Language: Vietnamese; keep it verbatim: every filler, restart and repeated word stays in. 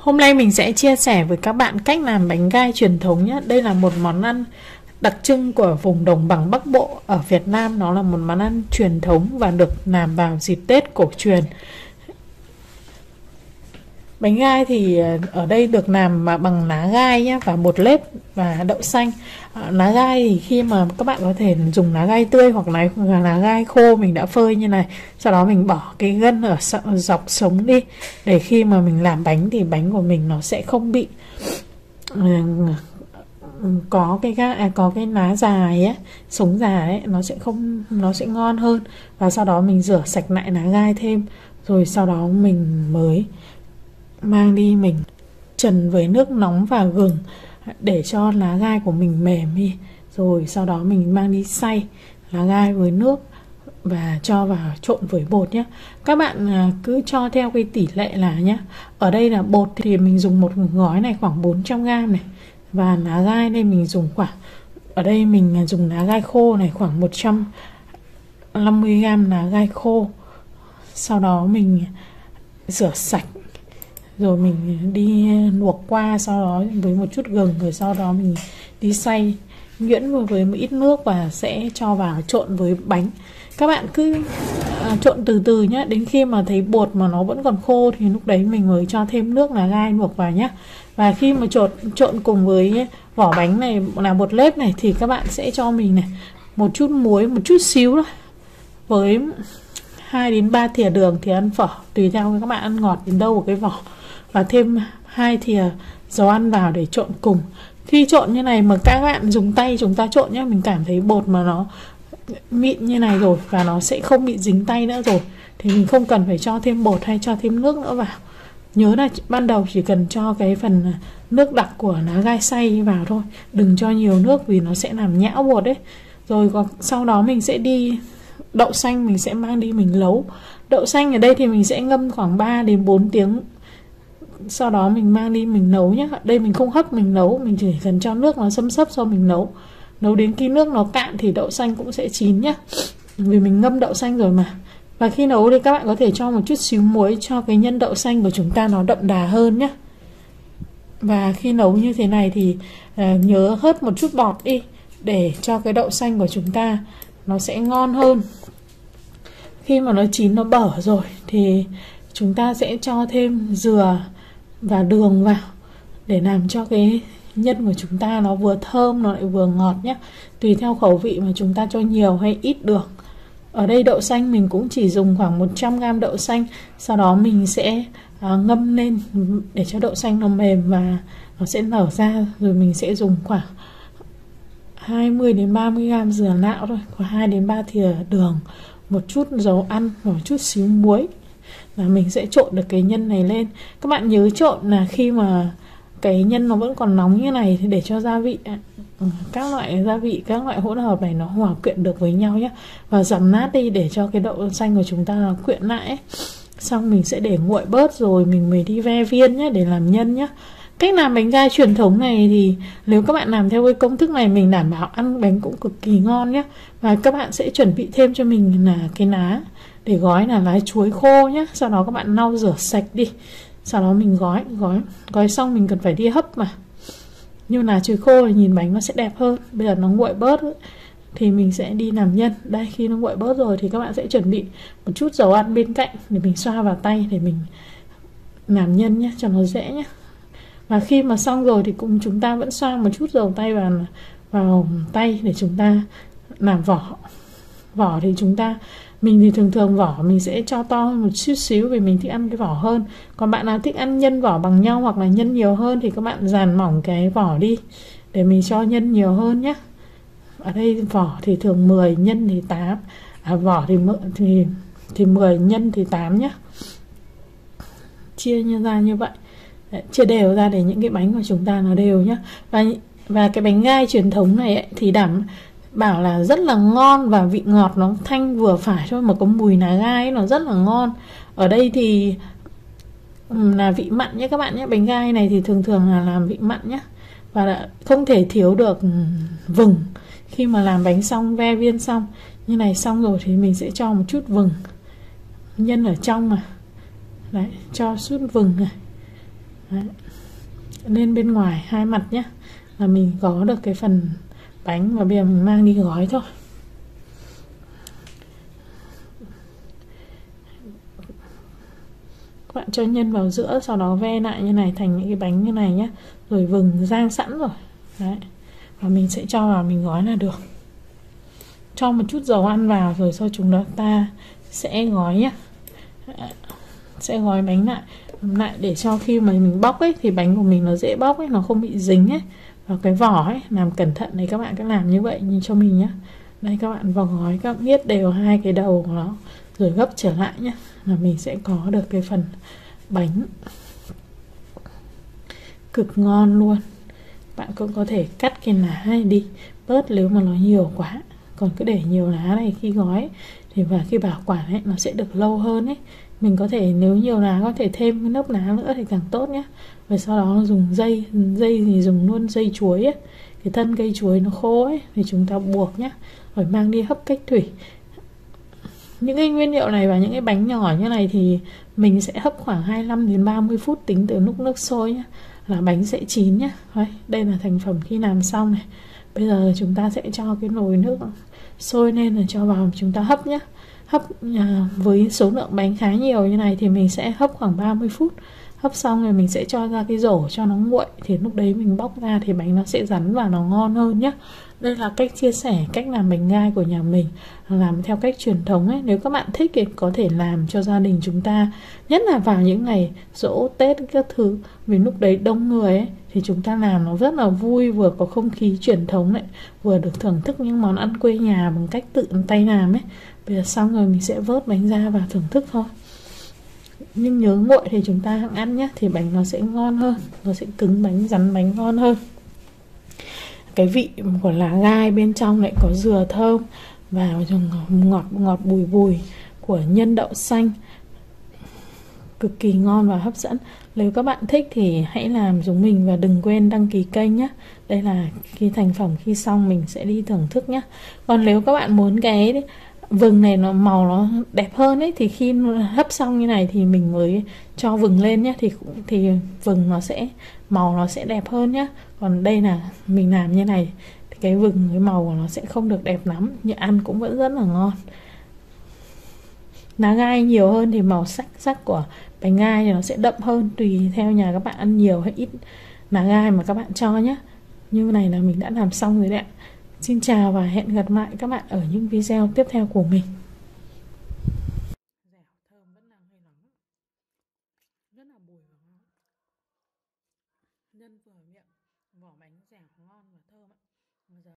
Hôm nay mình sẽ chia sẻ với các bạn cách làm bánh gai truyền thống nhé. Đây là một món ăn đặc trưng của vùng đồng bằng Bắc Bộ ở Việt Nam. Nó là một món ăn truyền thống và được làm vào dịp Tết cổ truyền. Bánh gai thì ở đây được làm bằng lá gai nhé, và bột nếp và đậu xanh. Lá gai thì khi mà các bạn có thể dùng lá gai tươi hoặc là lá gai khô mình đã phơi như này. Sau đó mình bỏ cái gân ở dọc sống đi, để khi mà mình làm bánh thì bánh của mình nó sẽ không bị có cái gai, có cái lá dài ấy, sống dài ấy, nó sẽ không nó sẽ ngon hơn. Và sau đó mình rửa sạch lại lá gai thêm, rồi sau đó mình mới mang đi mình trần với nước nóng và gừng để cho lá gai của mình mềm đi. Rồi sau đó mình mang đi xay lá gai với nước và cho vào trộn với bột nhé. Các bạn cứ cho theo cái tỷ lệ là nhé. Ở đây là bột thì mình dùng một gói này khoảng bốn trăm gam này, và lá gai đây mình dùng khoảng, ở đây mình dùng lá gai khô này khoảng một trăm năm mươi gam lá gai khô. Sau đó mình rửa sạch rồi mình đi luộc qua, sau đó với một chút gừng, rồi sau đó mình đi xay nhuyễn với một ít nước và sẽ cho vào trộn với bánh. Các bạn cứ à, trộn từ từ nhé, đến khi mà thấy bột mà nó vẫn còn khô thì lúc đấy mình mới cho thêm nước lá gai luộc vào nhé. Và khi mà trộn trộn cùng với vỏ bánh này là bột nếp này thì các bạn sẽ cho mình này một chút muối, một chút xíu thôi, với hai đến ba thìa đường thì ăn phở, tùy theo các bạn ăn ngọt đến đâu của cái vỏ, và thêm hai thìa dầu ăn vào để trộn cùng. Khi trộn như này mà các bạn dùng tay chúng ta trộn nhé, mình cảm thấy bột mà nó mịn như này rồi và nó sẽ không bị dính tay nữa rồi thì mình không cần phải cho thêm bột hay cho thêm nước nữa vào. Nhớ là ban đầu chỉ cần cho cái phần nước đặc của lá gai xay vào thôi, đừng cho nhiều nước vì nó sẽ làm nhão bột đấy. Rồi còn sau đó mình sẽ đi đậu xanh, mình sẽ mang đi mình nấu. Đậu xanh ở đây thì mình sẽ ngâm khoảng ba đến bốn tiếng, sau đó mình mang đi mình nấu nhé. Đây mình không hấp mình nấu, mình chỉ cần cho nước nó xâm xấp sau mình nấu. Nấu đến khi nước nó cạn thì đậu xanh cũng sẽ chín nhé, vì mình ngâm đậu xanh rồi mà. Và khi nấu thì các bạn có thể cho một chút xíu muối cho cái nhân đậu xanh của chúng ta nó đậm đà hơn nhé. Và khi nấu như thế này thì à, nhớ hớt một chút bọt đi để cho cái đậu xanh của chúng ta nó sẽ ngon hơn. Khi mà nó chín nó bở rồi thì chúng ta sẽ cho thêm dừa và đường vào để làm cho cái nhân của chúng ta nó vừa thơm nó lại vừa ngọt nhé. Tùy theo khẩu vị mà chúng ta cho nhiều hay ít đường. Ở đây đậu xanh mình cũng chỉ dùng khoảng một trăm gam đậu xanh. Sau đó mình sẽ à, ngâm lên để cho đậu xanh nó mềm và nó sẽ nở ra. Rồi mình sẽ dùng khoảng hai mươi đến ba mươi gam dừa nạo thôi, có hai đến ba thìa đường, một chút dầu ăn và một chút xíu muối là mình sẽ trộn được cái nhân này lên. Các bạn nhớ trộn là khi mà cái nhân nó vẫn còn nóng như này thì để cho gia vị, các loại gia vị, các loại hỗn hợp này nó hòa quyện được với nhau nhé. Và dằm nát đi để cho cái đậu xanh của chúng ta nó quyện lại ấy. Xong mình sẽ để nguội bớt rồi mình mới đi ve viên nhé để làm nhân nhé. Cách làm bánh gai truyền thống này thì nếu các bạn làm theo cái công thức này mình đảm bảo ăn bánh cũng cực kỳ ngon nhé. Và các bạn sẽ chuẩn bị thêm cho mình là cái lá để gói là lá chuối khô nhé. Sau đó các bạn lau rửa sạch đi. Sau đó mình gói, gói, gói xong mình cần phải đi hấp mà. Nhưng là chuối khô thì nhìn bánh nó sẽ đẹp hơn. Bây giờ nó nguội bớt thì mình sẽ đi làm nhân. Đây, khi nó nguội bớt rồi thì các bạn sẽ chuẩn bị một chút dầu ăn bên cạnh để mình xoa vào tay để mình làm nhân nhé, cho nó dễ nhé. Và khi mà xong rồi thì cũng chúng ta vẫn xoa một chút dầu tay vào vào tay để chúng ta làm vỏ. Vỏ thì chúng ta, mình thì thường thường vỏ mình sẽ cho to hơn một chút xíu vì mình thích ăn cái vỏ hơn. Còn bạn nào thích ăn nhân vỏ bằng nhau hoặc là nhân nhiều hơn thì các bạn dàn mỏng cái vỏ đi để mình cho nhân nhiều hơn nhé. Ở đây vỏ thì thường mười, nhân thì tám, à, vỏ thì thì thì mười, nhân thì tám nhé. Chia như ra như vậy. Đấy, chia đều ra để những cái bánh của chúng ta nó đều nhé. Và và cái bánh gai truyền thống này ấy, thì đảm bảo là rất là ngon và vị ngọt nó thanh vừa phải thôi, mà có mùi lá gai ấy, nó rất là ngon. Ở đây thì là vị mặn nhé các bạn nhé. Bánh gai này thì thường thường là làm vị mặn nhé. Và không thể thiếu được vừng. Khi mà làm bánh xong, ve viên xong như này xong rồi thì mình sẽ cho một chút vừng. Nhân ở trong mà. Đấy, cho chút vừng này. Đấy. Lên bên ngoài hai mặt nhé, là mình có được cái phần bánh, và bây giờ mình mang đi gói thôi. Các bạn cho nhân vào giữa, sau đó ve lại như này thành những cái bánh như này nhé, rồi vừng rang sẵn rồi. Đấy. Và mình sẽ cho vào mình gói là được. Cho một chút dầu ăn vào rồi sau chúng ta sẽ gói nhé. Sẽ gói bánh lại lại để cho khi mà mình bóc ấy thì bánh của mình nó dễ bóc ấy, nó không bị dính ấy vào cái vỏ ấy. Làm cẩn thận này, các bạn cứ làm như vậy như cho mình nhé. Đây các bạn vào gói, các bạn biết đều hai cái đầu của nó rồi gấp trở lại nhé, là mình sẽ có được cái phần bánh cực ngon luôn. Bạn cũng có thể cắt cái lá này đi bớt nếu mà nó nhiều quá, còn cứ để nhiều lá này khi gói thì và khi bảo quản ấy nó sẽ được lâu hơn ấy. Mình có thể nếu nhiều lá có thể thêm cái lớp lá nữa thì càng tốt nhé. Và sau đó dùng dây dây thì dùng luôn dây chuối ấy, cái thân cây chuối nó khô ấy thì chúng ta buộc nhé, rồi mang đi hấp cách thủy. Những cái nguyên liệu này và những cái bánh nhỏ như này thì mình sẽ hấp khoảng hai mươi lăm đến ba mươi phút tính từ lúc nước sôi nhé, là bánh sẽ chín nhé. Đây là thành phẩm khi làm xong này. Bây giờ chúng ta sẽ cho cái nồi nước sôi lên rồi cho vào chúng ta hấp nhé. Hấp à, với số lượng bánh khá nhiều như này thì mình sẽ hấp khoảng ba mươi phút. Hấp xong rồi mình sẽ cho ra cái rổ cho nó nguội, thì lúc đấy mình bóc ra thì bánh nó sẽ rắn và nó ngon hơn nhé. Đây là cách chia sẻ cách làm bánh gai của nhà mình, làm theo cách truyền thống ấy. Nếu các bạn thích thì có thể làm cho gia đình chúng ta, nhất là vào những ngày giỗ Tết các thứ, vì lúc đấy đông người ấy thì chúng ta làm nó rất là vui, vừa có không khí truyền thống này, vừa được thưởng thức những món ăn quê nhà bằng cách tự tay làm ấy. Bây giờ xong rồi mình sẽ vớt bánh ra và thưởng thức thôi. Nhưng nhớ nguội thì chúng ta hãng ăn nhé, thì bánh nó sẽ ngon hơn, nó sẽ cứng bánh, rắn bánh ngon hơn. Cái vị của lá gai bên trong lại có dừa thơm và ngọt ngọt bùi bùi của nhân đậu xanh, cực kỳ ngon và hấp dẫn. Nếu các bạn thích thì hãy làm giống mình và đừng quên đăng ký kênh nhé. Đây là khi thành phẩm khi xong mình sẽ đi thưởng thức nhé. Còn nếu các bạn muốn cái vừng này nó màu nó đẹp hơn ấy, thì khi hấp xong như này thì mình mới cho vừng lên nhé, thì thì vừng nó sẽ màu nó sẽ đẹp hơn nhé. Còn đây là mình làm như này thì cái vừng cái màu của nó sẽ không được đẹp lắm, nhưng ăn cũng vẫn rất là ngon. Lá gai nhiều hơn thì màu sắc sắc của bánh gai thì nó sẽ đậm hơn, tùy theo nhà các bạn ăn nhiều hay ít lá gai mà các bạn cho nhé. Như này là mình đã làm xong rồi đấy ạ. Xin chào và hẹn gặp lại các bạn ở những video tiếp theo của mình. Dẻo thơm vẫn đang hơi nóng, rất là bùi và ngon. Nhân vừa miệng, vỏ bánh dẻo ngon và thơm ạ. Bây giờ